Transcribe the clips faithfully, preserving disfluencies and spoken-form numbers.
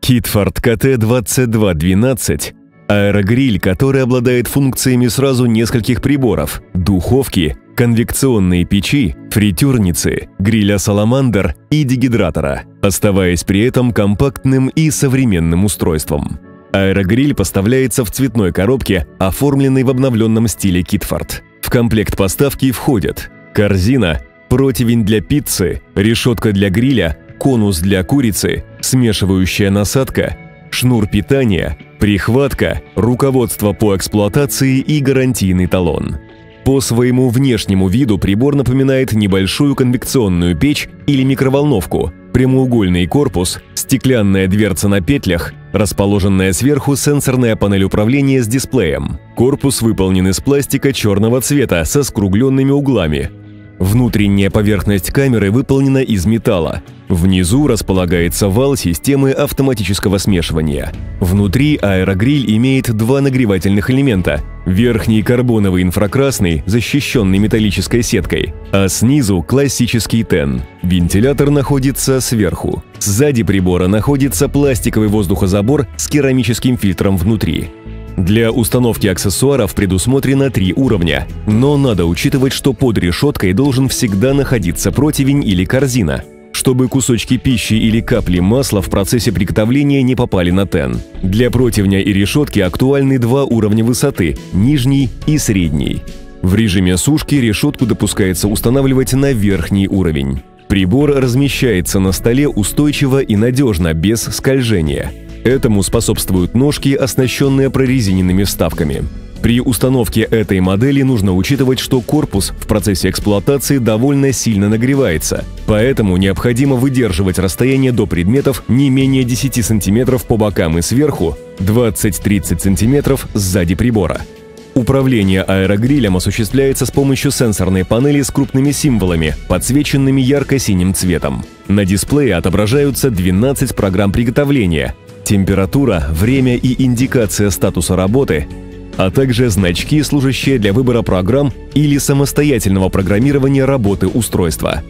Китфорт ка тэ двадцать два двенадцать – аэрогриль, который обладает функциями сразу нескольких приборов – духовки, конвекционные печи, фритюрницы, гриля «Саламандр» и дегидратора, оставаясь при этом компактным и современным устройством. Аэрогриль поставляется в цветной коробке, оформленной в обновленном стиле Китфорт. В комплект поставки входят корзина, противень для пиццы, решетка для гриля, конус для курицы, смешивающая насадка, шнур питания, прихватка, руководство по эксплуатации и гарантийный талон. По своему внешнему виду прибор напоминает небольшую конвекционную печь или микроволновку, прямоугольный корпус, стеклянная дверца на петлях, расположенная сверху сенсорная панель управления с дисплеем. Корпус выполнен из пластика черного цвета со скругленными углами. Внутренняя поверхность камеры выполнена из металла. Внизу располагается вал системы автоматического смешивания. Внутри аэрогриль имеет два нагревательных элемента. Верхний карбоновый инфракрасный, защищенный металлической сеткой, а снизу классический тен. Вентилятор находится сверху. Сзади прибора находится пластиковый воздухозабор с керамическим фильтром внутри. Для установки аксессуаров предусмотрено три уровня, но надо учитывать, что под решеткой должен всегда находиться противень или корзина, чтобы кусочки пищи или капли масла в процессе приготовления не попали на тен. Для противня и решетки актуальны два уровня высоты – нижний и средний. В режиме сушки решетку допускается устанавливать на верхний уровень. Прибор размещается на столе устойчиво и надежно, без скольжения. Этому способствуют ножки, оснащенные прорезиненными вставками. При установке этой модели нужно учитывать, что корпус в процессе эксплуатации довольно сильно нагревается, поэтому необходимо выдерживать расстояние до предметов не менее десяти сантиметров по бокам и сверху, двадцать-тридцать сантиметров сзади прибора. Управление аэрогрилем осуществляется с помощью сенсорной панели с крупными символами, подсвеченными ярко-синим цветом. На дисплее отображаются двенадцать программ приготовления, температура, время и индикация статуса работы, а также значки, служащие для выбора программ или самостоятельного программирования работы устройства.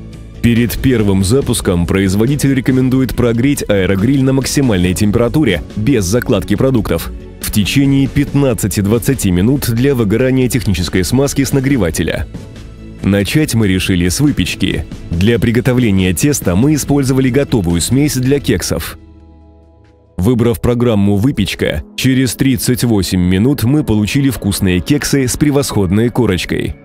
Перед первым запуском производитель рекомендует прогреть аэрогриль на максимальной температуре без закладки продуктов в течение пятнадцати-двадцати минут для выгорания технической смазки с нагревателя. Начать мы решили с выпечки. Для приготовления теста мы использовали готовую смесь для кексов. Выбрав программу «Выпечка», через тридцать восемь минут мы получили вкусные кексы с превосходной корочкой.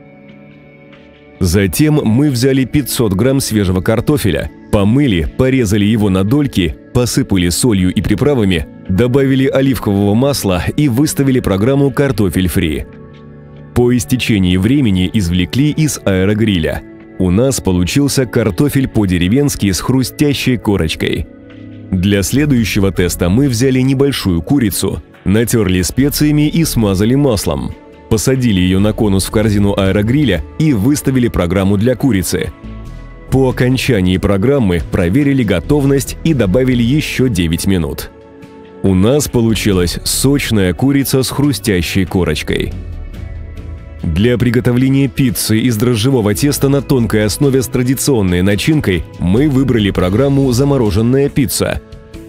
Затем мы взяли пятьсот грамм свежего картофеля, помыли, порезали его на дольки, посыпали солью и приправами, добавили оливкового масла и выставили программу «Картофель фри». По истечении времени извлекли из аэрогриля. У нас получился картофель по-деревенски с хрустящей корочкой. Для следующего теста мы взяли небольшую курицу, натерли специями и смазали маслом. Посадили ее на конус в корзину аэрогриля и выставили программу для курицы. По окончании программы проверили готовность и добавили еще девять минут. У нас получилась сочная курица с хрустящей корочкой. Для приготовления пиццы из дрожжевого теста на тонкой основе с традиционной начинкой мы выбрали программу «Замороженная пицца».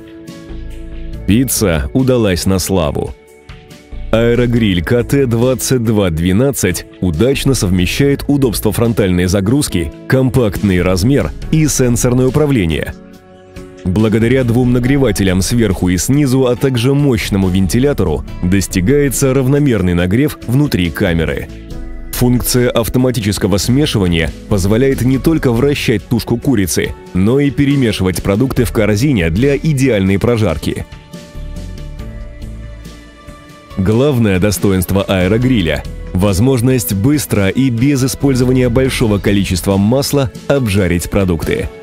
Пицца удалась на славу. Аэрогриль ка тэ двадцать два двенадцать удачно совмещает удобство фронтальной загрузки, компактный размер и сенсорное управление. Благодаря двум нагревателям сверху и снизу, а также мощному вентилятору, достигается равномерный нагрев внутри камеры. Функция автоматического смешивания позволяет не только вращать тушку курицы, но и перемешивать продукты в корзине для идеальной прожарки. Главное достоинство аэрогриля – возможность быстро и без использования большого количества масла обжарить продукты.